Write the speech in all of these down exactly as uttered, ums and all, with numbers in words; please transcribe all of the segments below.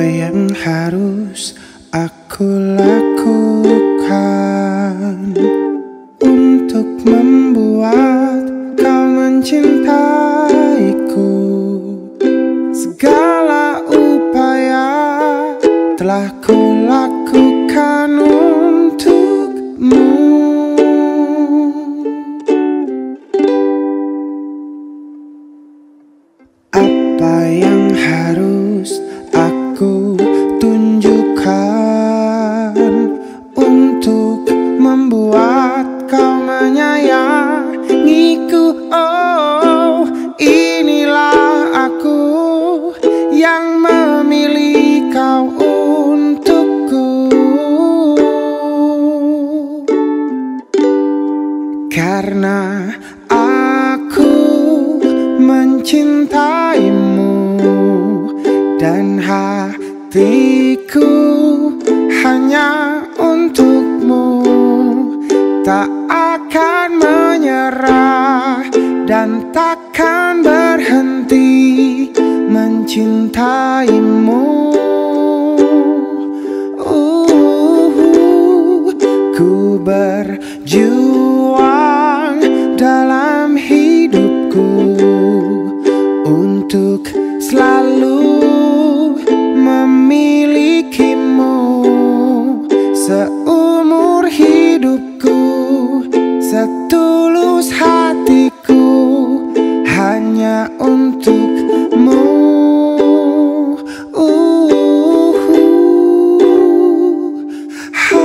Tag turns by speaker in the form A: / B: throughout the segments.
A: yang harus aku lakukan untuk membuat kau mencintaiku? Segala upaya telah ku lakukan untukmu. Apa yang harus aku tunjukkan untuk membuat kau menyayangiku? Oh, inilah aku yang memilih kau untukku. Karena aku mencintaimu dan hatiku hanya untukmu. Tak akan menyerah dan takkan berhenti mencintaimu. uh, Ku berjuang dalam hidupku untuk selalu memilikimu. Seumur hidupku, setulus hatiku hanya untukmu. uh, ha.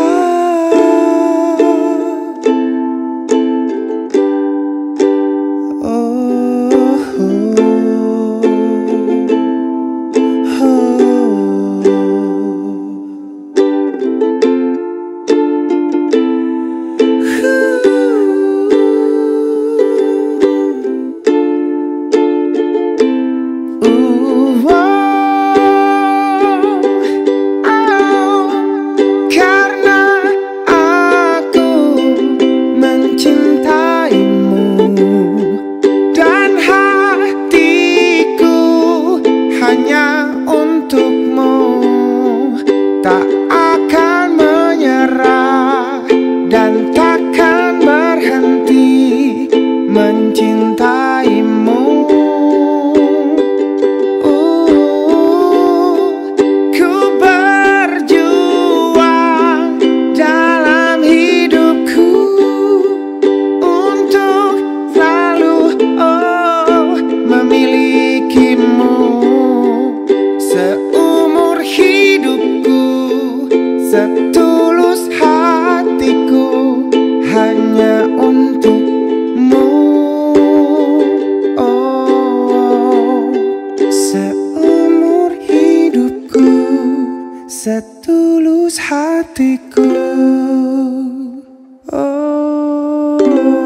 A: Tak akan menyerah dan takkan berhenti mencintaimu. uh, Ku berjuang dalam hidupku untuk selalu oh, memilikimu. Seumur hidupku, setulus hatiku hanya untukmu. Oh, seumur hidupku, setulus hatiku. Oh,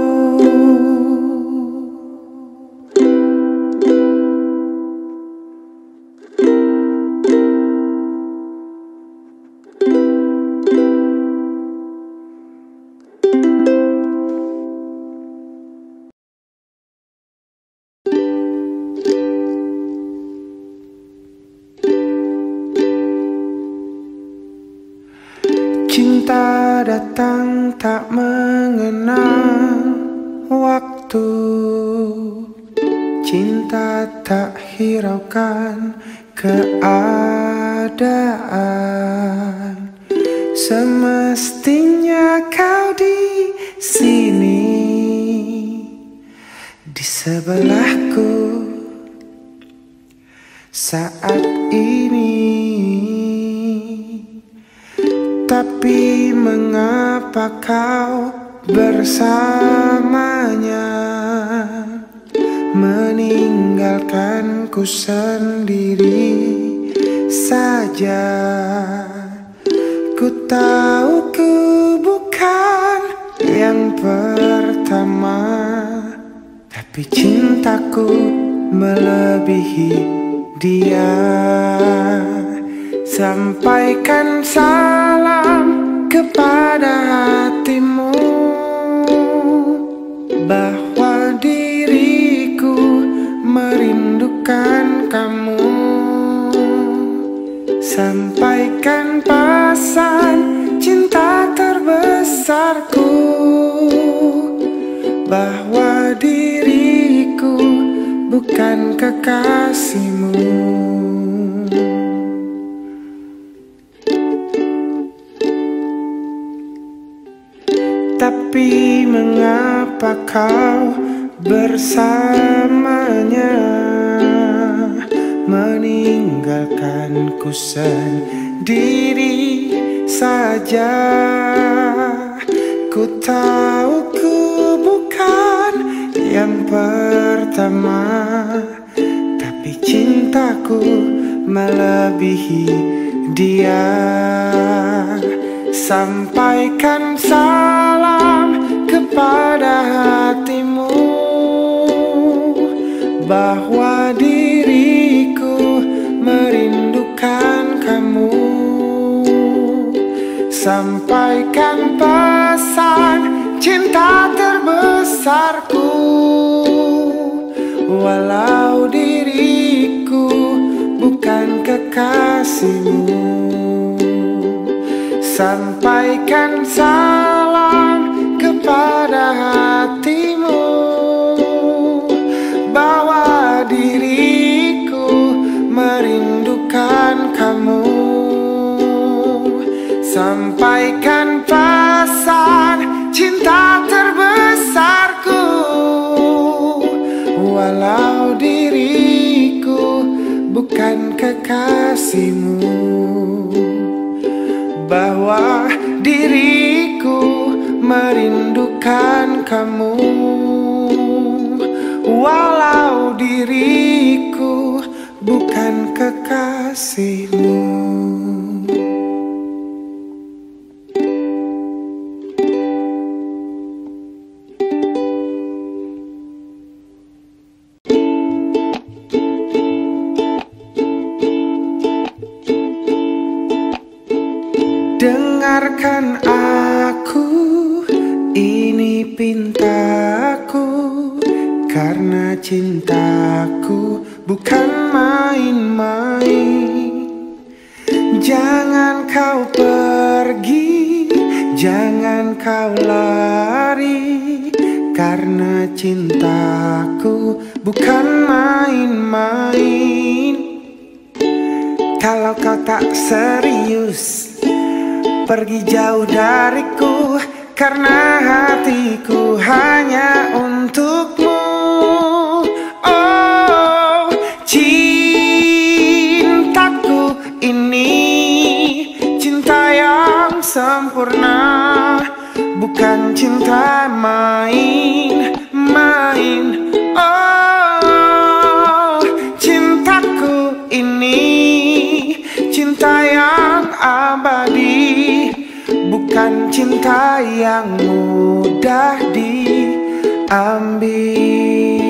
A: cinta datang tak mengenang waktu. Cinta tak hiraukan keadaan. Semestinya kau di sini, di sebelahku saat ini. Tapi mengapa kau bersamanya, meninggalkanku sendiri saja? Ku tahu ku bukan yang pertama, tapi cintaku melebihi dia. Sampaikan salam kepada hatimu bahwa diriku merindukan kamu. sampaikan pesan cinta terbesarku, bahwa diriku bukan kekasihmu. Tapi mengapa kau bersamanya, meninggalkanku sendiri saja? Ku tahu ku bukan yang pertama, tapi cintaku melebihi dia. Sampaikan salam kepada hatimu, bahwa diriku merindukan kamu. Sampaikan pesan cinta terbesarku, walau diriku bukan kekasihmu. Sampaikan salam kepada hatimu, bahwa diriku merindukan kamu. Sampaikan pesan cinta terbesarku, walau diriku bukan kekasihmu. Bahwa diriku merindukan kamu, walau diriku bukan kekasihmu. Dengarkan aku, ini pintaku, karena cintaku bukan main-main. Jangan kau pergi, jangan kau lari, karena cintaku bukan main-main. Kalau kau tak serius, pergi jauh dariku, karena hatiku hanya untukmu. Oh, cintaku ini cinta yang sempurna, bukan cinta main-main. Oh, cintaku ini cinta yang abadi, bukan cinta yang mudah diambil.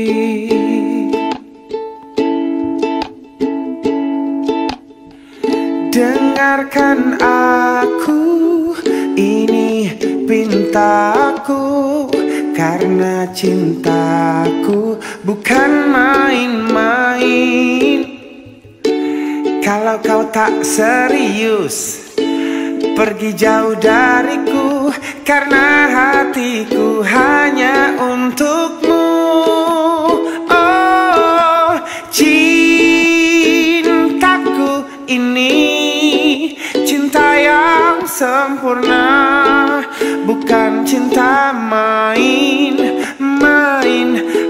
A: Dengarkan aku, ini pintaku, karena cintaku bukan main-main. Kalau kau tak serius, pergi jauh dariku, karena hatiku hanya untukmu. Oh, cintaku ini cinta yang sempurna, bukan cinta main-main.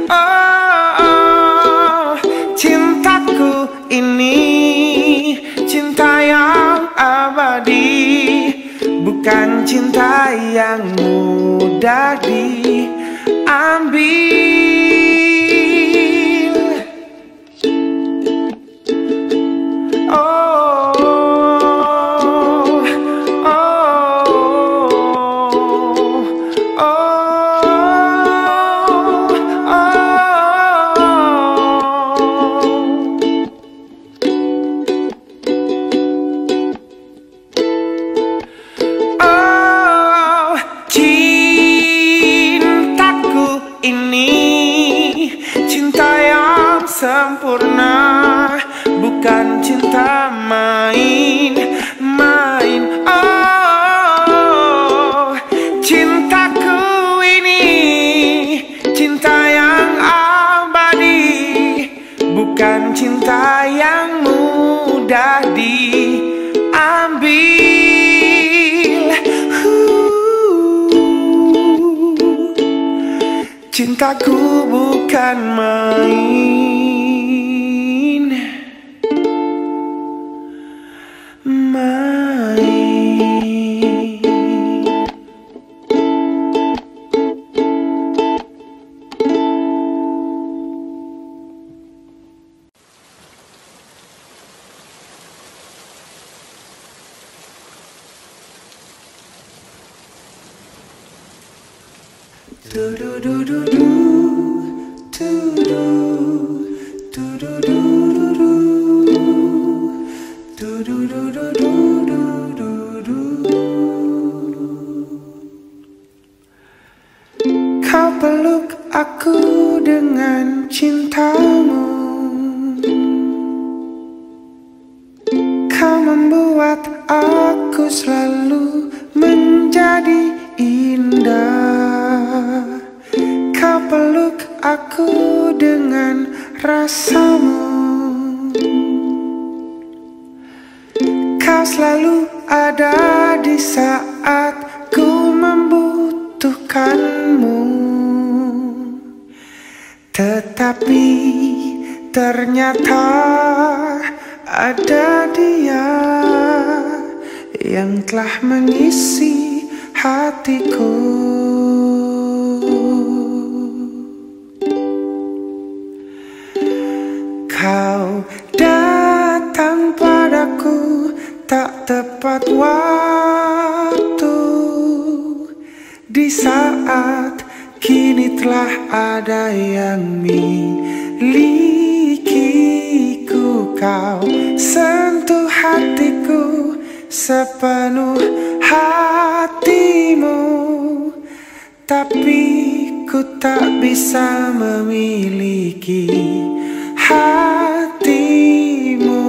A: Oh, cintaku ini cinta yang abadi, bukan cinta yang mudah diambil. Oh, oh, oh, oh, cintaku ini ambil. uh, Cintaku bukan main, main. Do do do do do do do do do do do do do do do do. Kau peluk aku dengan cintamu, kau membuat aku selalu menjadi indah. Kau peluk aku dengan rasamu, kau selalu ada di saat ku membutuhkanmu. Tetapi ternyata ada dia yang telah mengisi hatiku. Kau datang padaku tak tepat waktu, di saat kini telah ada yang milikiku. Kau sentuh hatiku sepenuh hatimu, tapi ku tak bisa memiliki hatimu.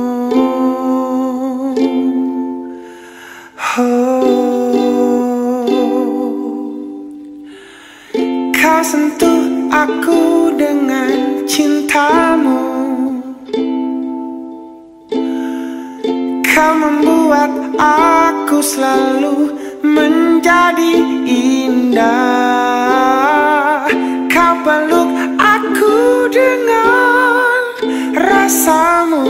A: Oh, kau sentuh aku dengan cintamu, kau membuat aku selalu menjadi indah. Kau peluk aku dengan rasamu,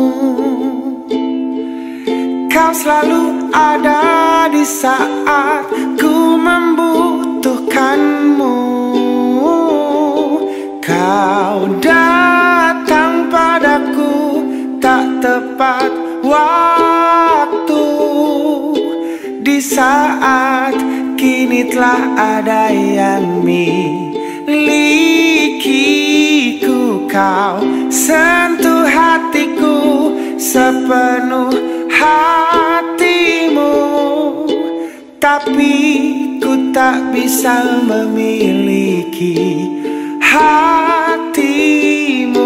A: kau selalu ada di saat ku membutuhkanmu. Kau datang padaku tak tepat waktu, di saat kini telah ada yang milikiku. Kau sentuh hatiku sepenuh hatimu, tapi ku tak bisa memiliki hatimu.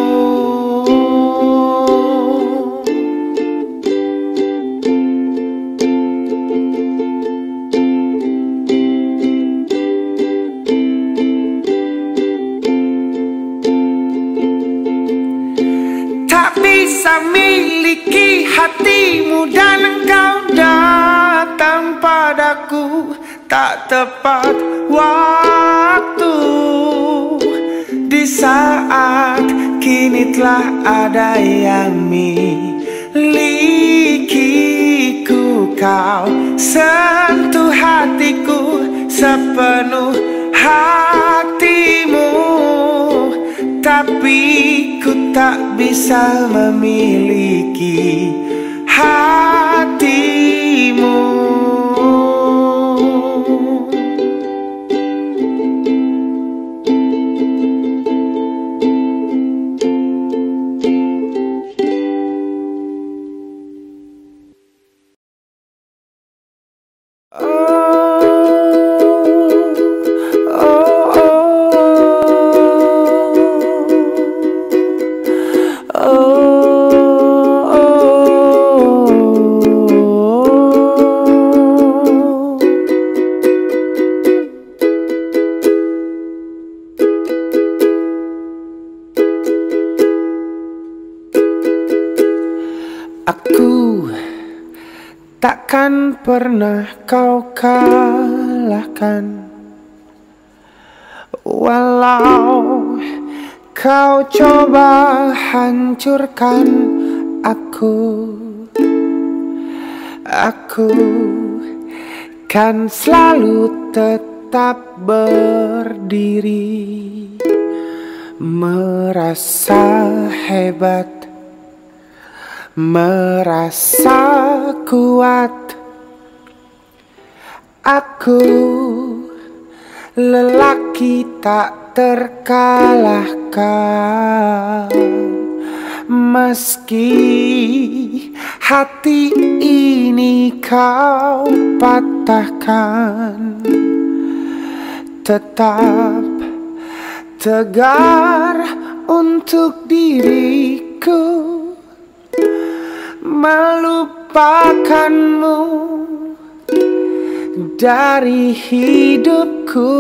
A: Bisa miliki hatimu dan engkau datang padaku tak tepat waktu, di saat kini telah ada yang milikiku. Kau sentuh hatiku sepenuh hatimu, tapi ku tak bisa memiliki hatimu.
B: Oh, oh, oh.
A: takkan pernah kau kalahkan. Walau kau coba hancurkan aku, aku kan selalu tetap berdiri, merasa hebat, merasa kuat. Aku lelaki tak terkalahkan, meski hati ini kau patahkan. Tetap tegar untuk diriku, melupakanmu dari hidupku.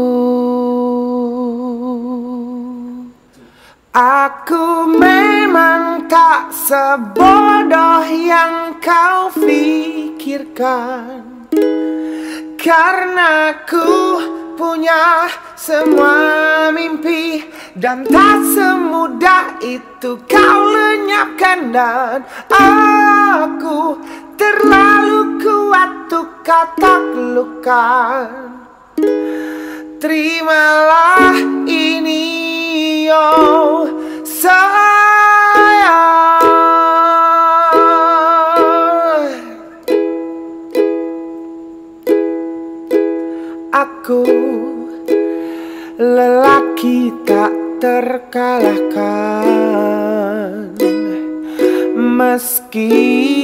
A: Aku memang tak sebodoh yang kau pikirkan, karena ku punya semua mimpi dan tak semudah itu kau lenyapkan. Dan aku terlalu kuat untuk kau taklukkan. Terimalah ini, oh sayang. Aku lelaki tak terkalahkan, meski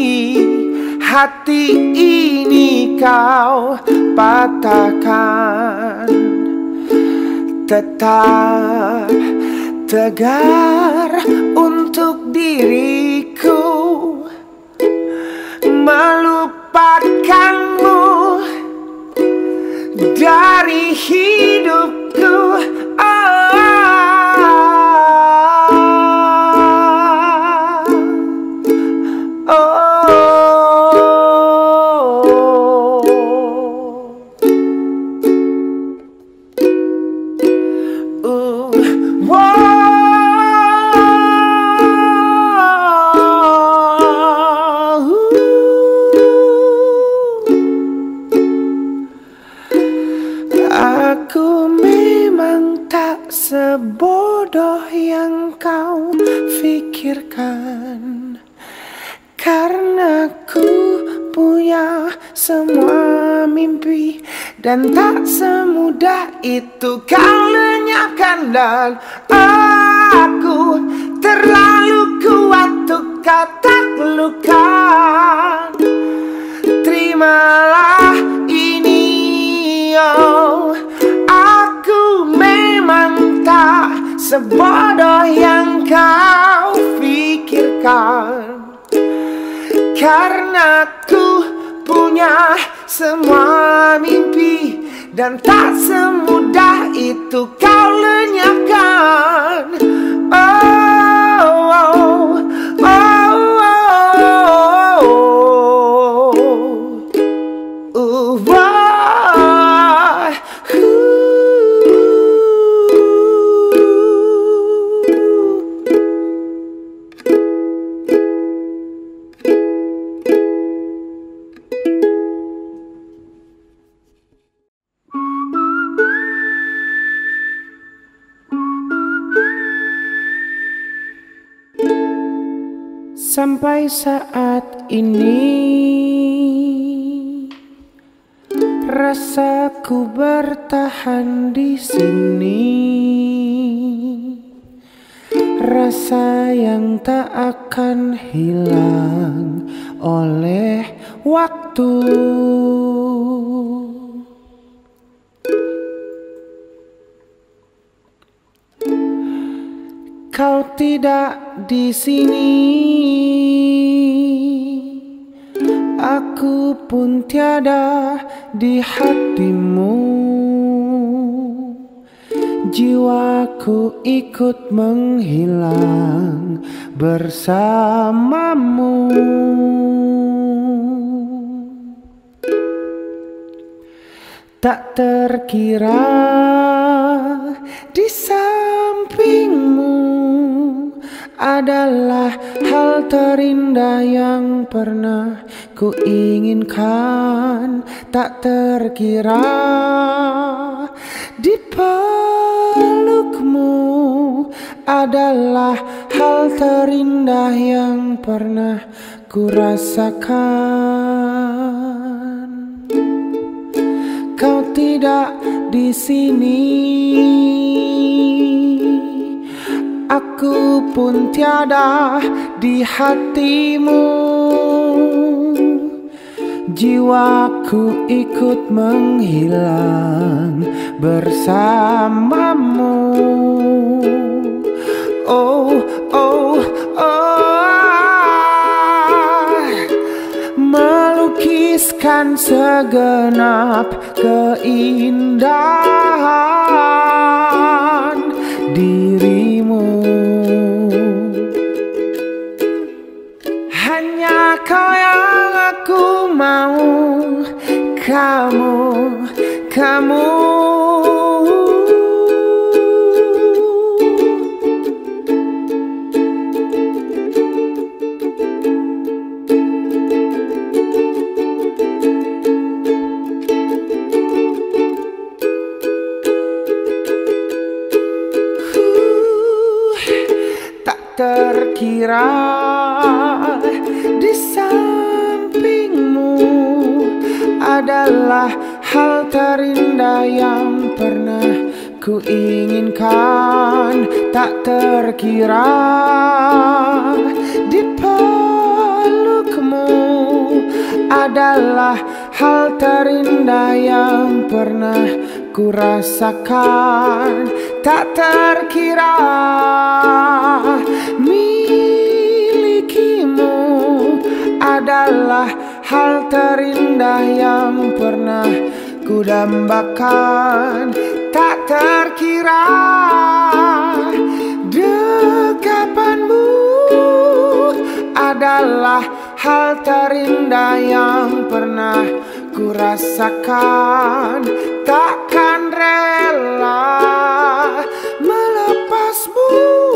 A: hati ini kau patahkan. Tetap tegar untuk diriku, melupakanmu dari hidupku. Oh, aku memang tak sebodoh yang kau pikirkan, karena ku punya semua mimpi dan tak semudah itu kau lenyapkan. Dan aku terlalu kuat untuk kau taklukkan. Terimalah ini, oh, aku memang tak sebodoh yang kau pikirkan, karena ku punya semua mimpi dan tak semudah itu kau lenyapkan. Oh, oh, oh, oh, oh, oh, oh. Sampai saat ini rasaku bertahan di sini, rasa yang tak akan hilang oleh waktu. Kau tidak di sini, aku pun tiada di hatimu. Jiwaku ikut menghilang bersamamu.
B: Tak terkira di sampingmu adalah hal terindah yang pernah ku inginkan. Tak terkira di pelukmu adalah hal terindah yang pernah ku rasakan. Kau tidak di sini, aku pun tiada di hatimu. Jiwaku ikut menghilang bersamamu. Oh, oh, oh, melukiskan segenap keindahan dirimu. Hanya kau yang aku mau, kamu, kamu. Terkira di sampingmu adalah hal terindah yang pernah ku inginkan. Tak terkira di pelukmu adalah hal terindah yang pernah ku rasakan. Tak terkira milikimu adalah hal terindah yang pernah ku dambakan. Tak terkira dekapanmu adalah hal terindah yang pernah ku rasakan. Takkan rela melepasmu,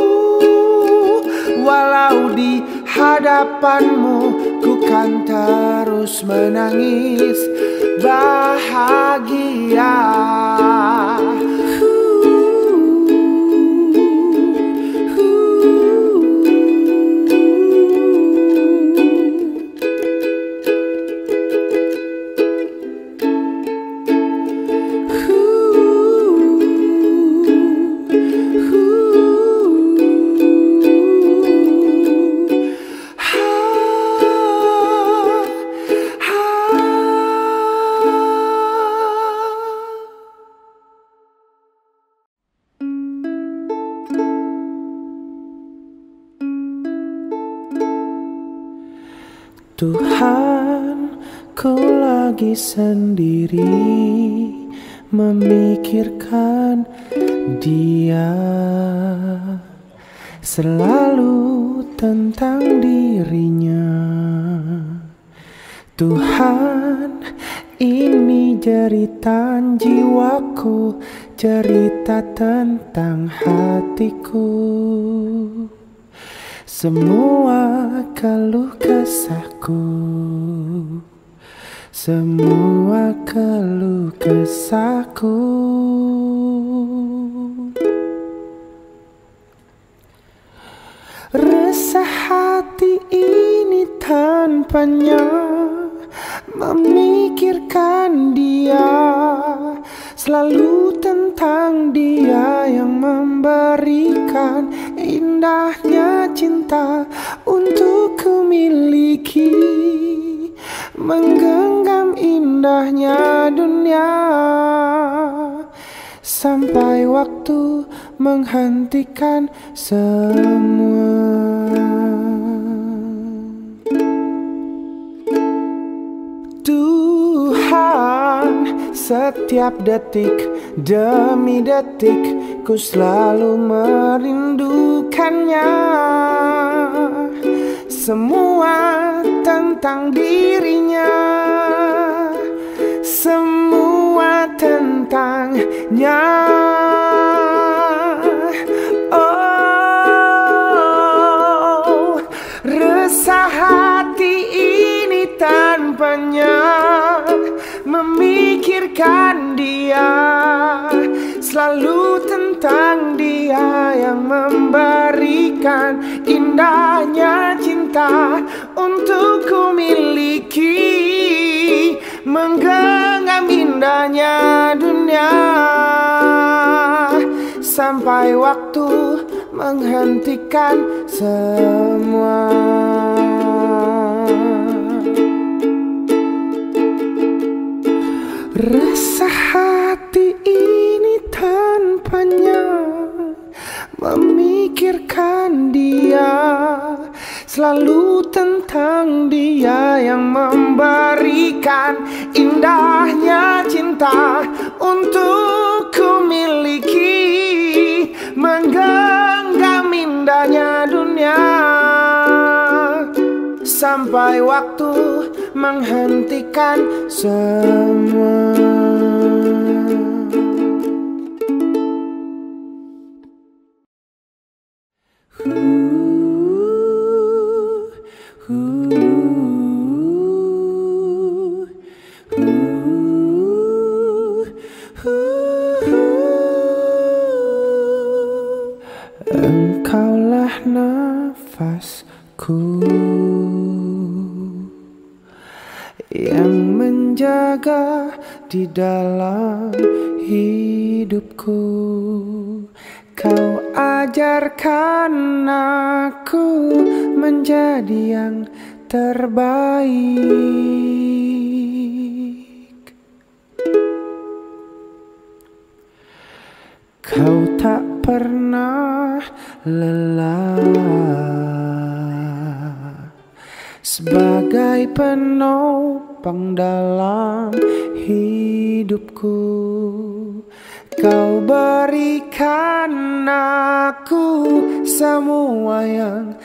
B: walau di hadapanmu ku kan terus menangis bahagia. Tuhan, ku lagi sendiri memikirkan dia, selalu tentang dirinya. Tuhan, ini jeritan jiwaku, cerita tentang hatiku. Semua keluh kesahku, semua keluh kesahku. Resah hati ini tanpanya memikirkan dia, selalu tentang dia yang memberikan indahnya cinta untuk ku miliki, menggenggam indahnya dunia sampai waktu menghentikan semua. Tuhan, setiap detik demi detik ku selalu merindukannya. Semua tentang dirinya, semua dunia. Oh, resah hati ini tanpanya, memikirkan dia, selalu tentang dia yang memberikan indahnya cinta untuk ku miliki, menggenggam indahnya dunia, sampai waktu menghentikan semua. Resah hati ini tanpanya, memikirkan dia, selalu tentang dia yang memberikan indahnya cinta untuk ku miliki, menggenggam indahnya dunia, sampai waktu menghentikan semua. Engkaulah nafasku yang menjaga di dalam hidupku. Kau ajarkan aku menjadi yang terbaik. Kau tak pernah lelah sebagai penopang dalam hidupku. Kau berikan aku semua yang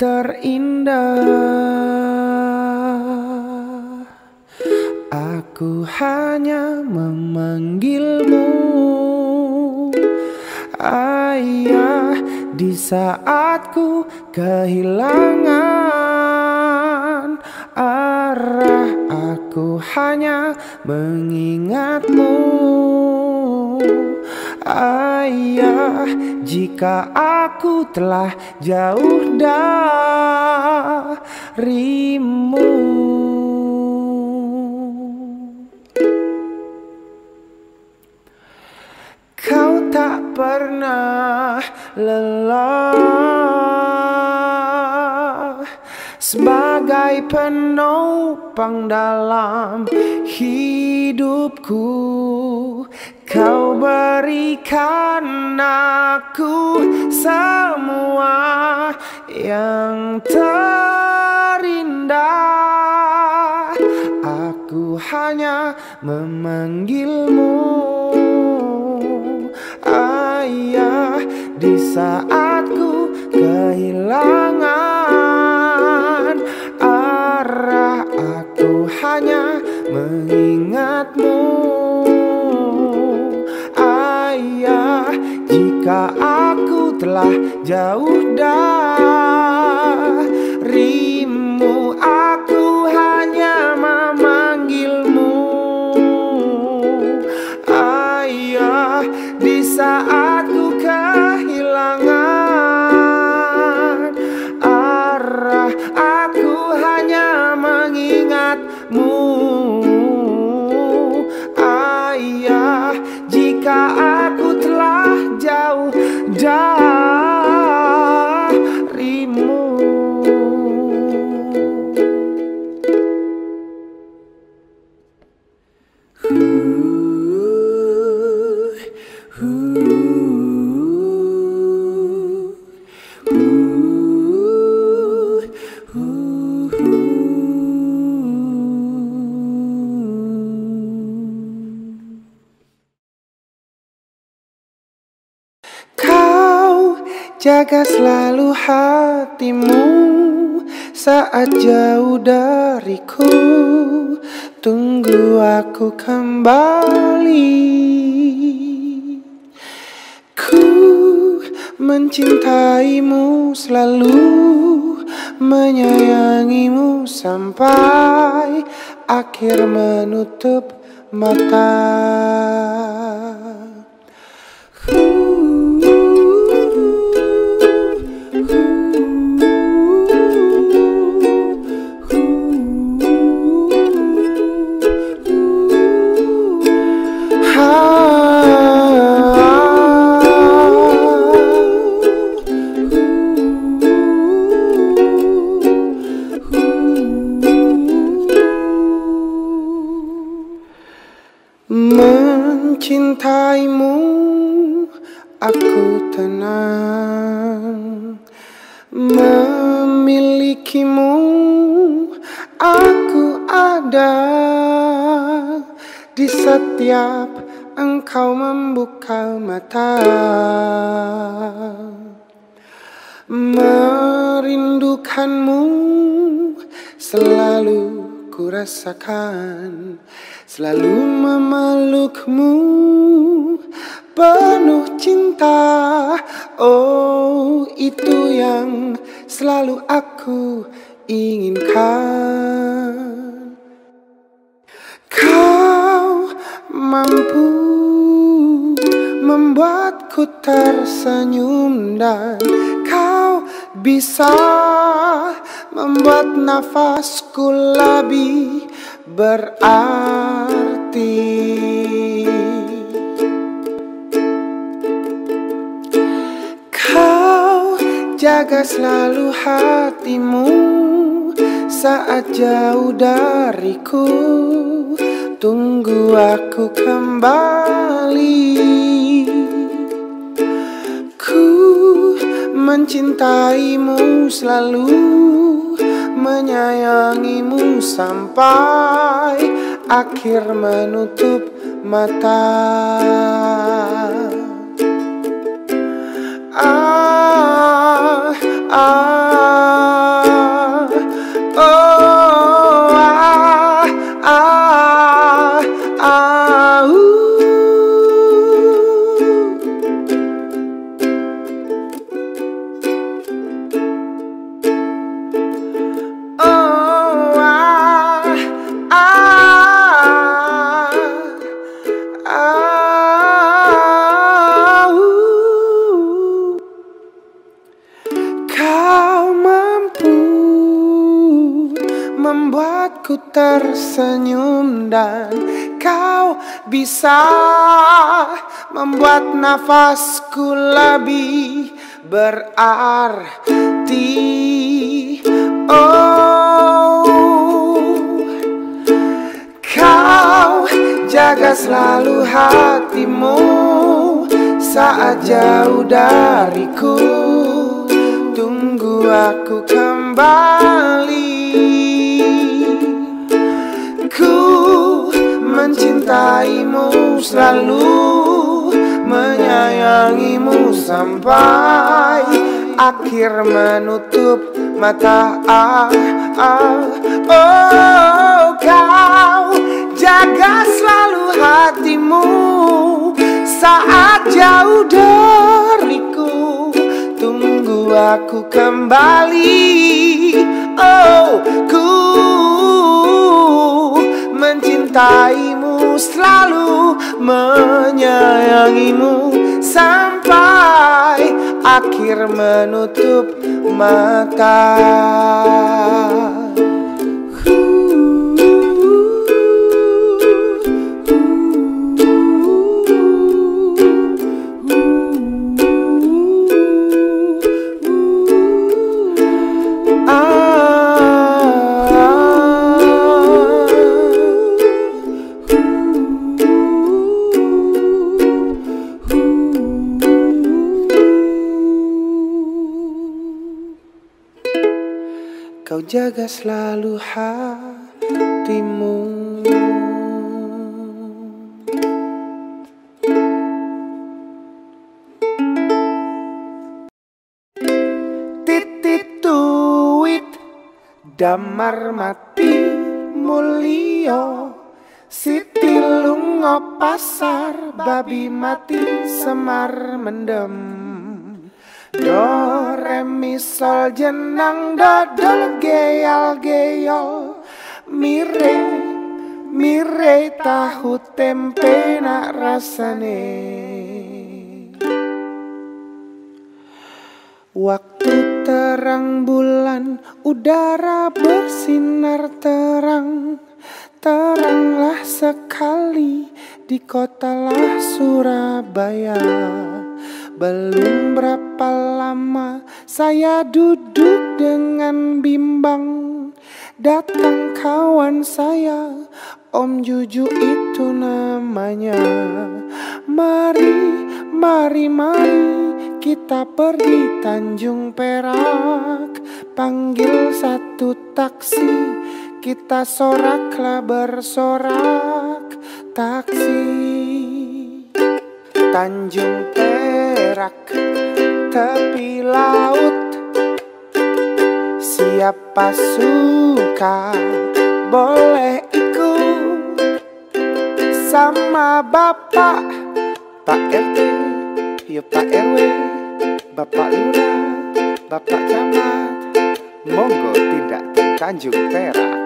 B: terindah. Aku hanya memanggilmu Ayah di saat ku kehilangan arah. Aku hanya mengingatmu Ayah, jika aku telah jauh darimu. Kau tak pernah lelah sebagai penopang dalam hidupku. Kau berikan aku semua yang terindah. Aku hanya memanggilmu Ayah di saat ku kehilangan arah. Aku hanya mengingatmu Ayah, jika aku telah jauh darimu. Aku hanya memanggilmu Ayah di saat ku kehilangan arah. Aku hanya mengingatmu Ayah, jika aku telah jauh darimu. Jaga selalu hatimu saat jauh dariku. Tunggu aku kembali. mencintaimu selalu, menyayangimu sampai akhir menutup mata. Mencintaimu, aku tenang. Memilikimu, aku ada. Di setiap engkau membuka mata, merindukanmu selalu ku rasakan, selalu memelukmu penuh cinta. Oh, itu yang selalu aku inginkan. Kau mampu membuatku tersenyum, dan kau bisa membuat nafasku lebih berarti. Kau jaga selalu hatimu saat jauh dariku. Tunggu aku kembali. Ku mencintaimu selalu, menyayangimu sampai akhir menutup mata. Ah, ah, oh, ah, ah, ah, uh. Oh, ah, ah, ah, uh. Kau mampu membuatku tersenyum, dan kau bisa membuat nafasku lebih berarti. Oh, kau jaga selalu hatimu saat jauh dariku. Tunggu aku kembali. Ku mencintaimu selalu, menyayangimu sampai akhir menutup mata. Ah, ah, oh, kau jaga selalu hatimu saat jauh dariku. Tunggu aku kembali. Oh, ku mencintaimu selalu, menyayangimu sampai akhir menutup mata. Kau jaga selalu hatimu. Titit tuit damar mati mulio, Siti lungo pasar babi mati semar mendem. Do re mi sol jenang do dol geyal geyol mire mire tahu tempe nak rasane. Waktu terang bulan udara bersinar terang, teranglah sekali di kotalah Surabaya. Belum berapa lama saya duduk dengan bimbang, datang kawan saya, Om Juju itu namanya. Mari, mari, mari kita pergi Tanjung Perak, panggil satu taksi, kita soraklah bersorak taksi. Tanjung Perak, tepi laut, siapa suka boleh ikut sama Bapak, Pak R T, ya Pak R W, Bapak Lurah, Bapak Camat, monggo tindak di Tanjung Perak.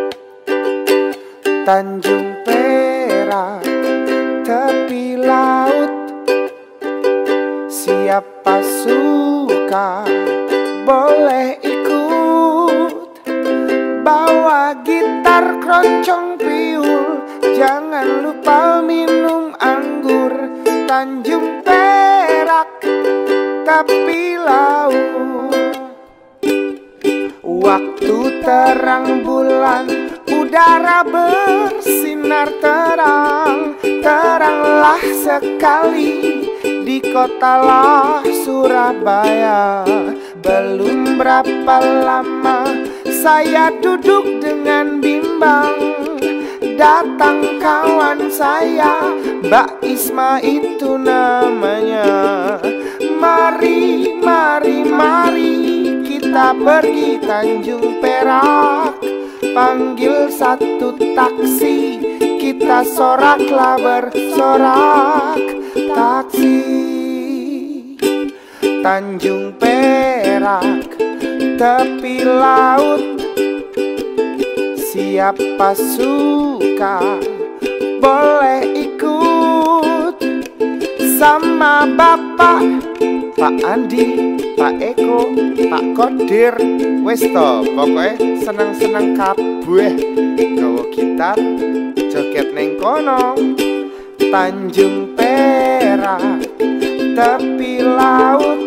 B: Tanjung Perak, tepi laut, siapa suka boleh ikut, bawa gitar keroncong piul, jangan lupa minum anggur. Tanjung Perak, tepi laut. Waktu terang bulan udara bersinar terang, teranglah sekali di kotalah Surabaya. Belum berapa lama saya duduk dengan bimbang, datang kawan saya, Mbak Isma itu namanya. Mari, mari, mari kita pergi Tanjung Perak, panggil satu taksi, kita soraklah bersorak taksi. Tanjung Perak, tepi laut, siapa suka boleh ikut sama Bapak, Pak Andi, Pak Eko, Pak Kodir. Wes to, pokoknya seneng-seneng kabeh gawa gitar joget neng kono. Tanjung Perak, tepi laut,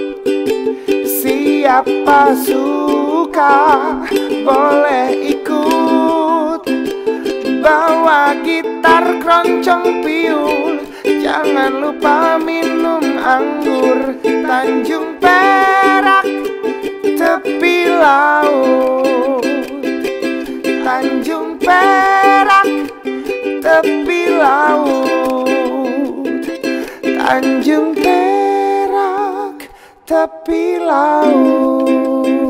B: siapa suka boleh ikut, bawa gitar keroncong piul, jangan lupa minum anggur. Tanjung Perak, tepi laut. Tanjung Perak, tepi laut. Tanjung Perak, tepi laut.